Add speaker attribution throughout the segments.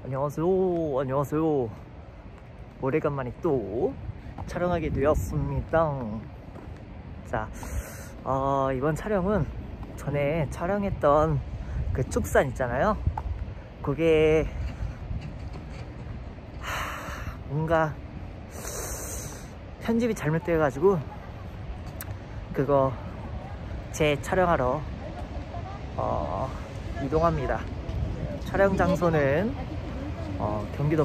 Speaker 1: 안녕하세요. 안녕하세요. 오래간만에 또 촬영하게 되었습니다. 자, 이번 촬영은 전에 촬영했던 그 축산 있잖아요. 그게 뭔가 편집이 잘못되어가지고 그거 재촬영하러 이동합니다. 촬영 장소는 경기도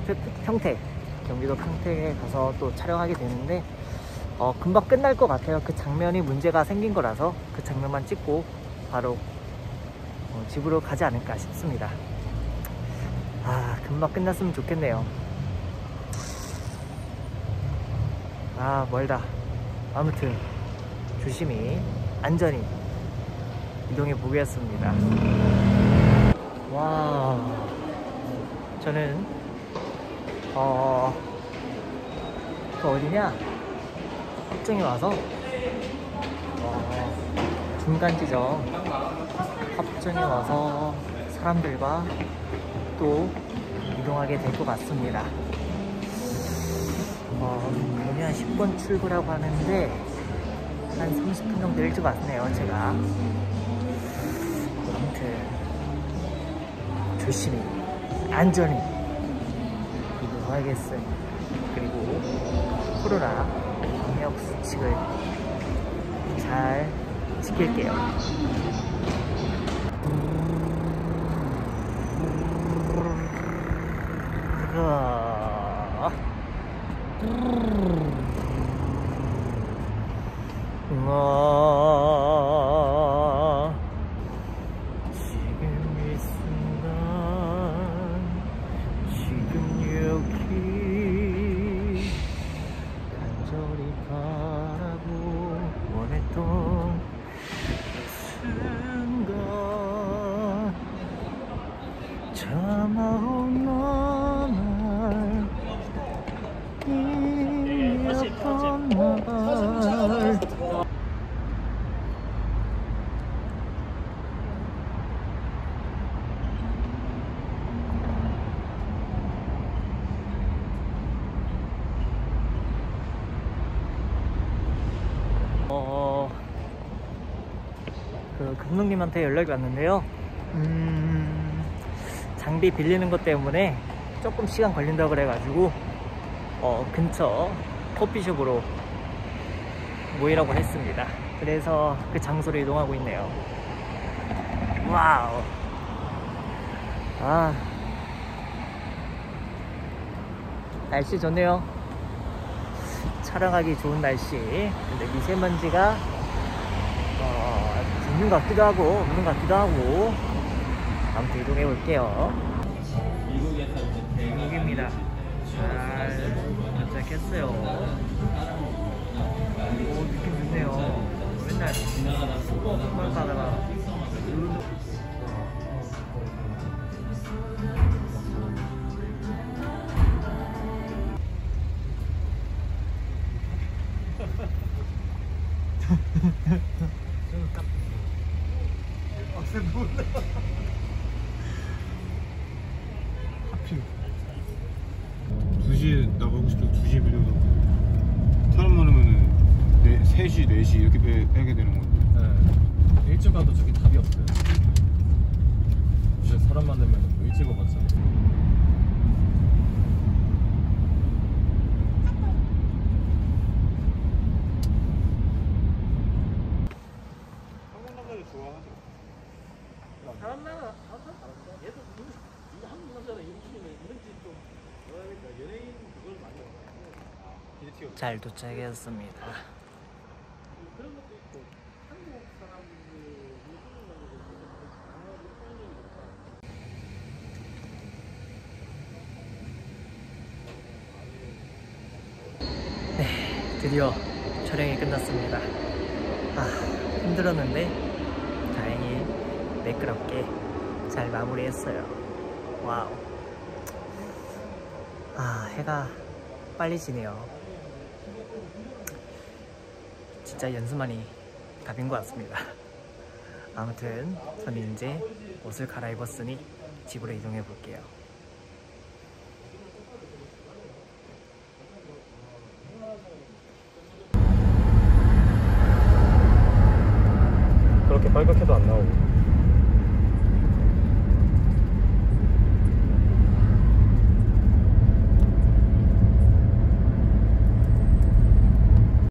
Speaker 1: 평택에 가서 또 촬영하게 되는데 금방 끝날 것 같아요. 그 장면이 문제가 생긴 거라서 그 장면만 찍고 바로 집으로 가지 않을까 싶습니다. 금방 끝났으면 좋겠네요. 멀다. 아무튼 조심히 안전히 이동해 보겠습니다. 와, 저는 그 어디냐, 합정에 와서 중간 지점 합정에 와서 사람들과 또 이동하게 될 것 같습니다. 그러면 10번 출구라고 하는데 한 30분 정도 일찍 왔네요, 제가. 아무튼 조심히 안전히 이동하겠습니다. 그리고 코로나 방역 수칙을 잘 지킬게요. 지금 이 순간, 지금 여기 간절히 바라고 원했던 순간, 참아온 나날 잊었던 날. 그 감독님한테 연락이 왔는데요. 장비 빌리는 것 때문에 조금 시간 걸린다고 그래가지고 근처 커피숍으로 모이라고 했습니다. 그래서 그 장소로 이동하고 있네요. 와우. 날씨 좋네요. 촬영하기 좋은 날씨. 근데 미세먼지가 있는 것 같기도 하고 없는 것 같기도 하고. 아무튼 이동해 볼게요. 미국입니다. 잘 도착했어요. 오, 느낌 좋네요. 맨날 수고만 가다가
Speaker 2: 하필 2시에 나가고 싶어서 2시에 빌려서 사람 많으면은 3시, 4시 이렇게 빼게 되는 건데.
Speaker 3: 네. 일찍 가도 저기 답이 없어요. 진짜 사람 많으면 일찍 와봤잖아요.
Speaker 2: 한국 남자들 좋아하죠.
Speaker 1: 사람 많아. 얘도 한국 남자는 이런지 좀 뭐야겠다. 연예인 그걸 많이 와가지고. 잘 도착했습니다. 그런 것도 있고 한국 사람들 네, 드디어 촬영이 끝났습니다. 힘들었는데 다행히 매끄럽게 잘 마무리했어요. 와우. 해가 빨리 지네요. 진짜 연습만이 답인 것 같습니다. 아무튼 저는 이제 옷을 갈아입었으니 집으로 이동해 볼게요.
Speaker 3: 빨갛게도 안 나오고.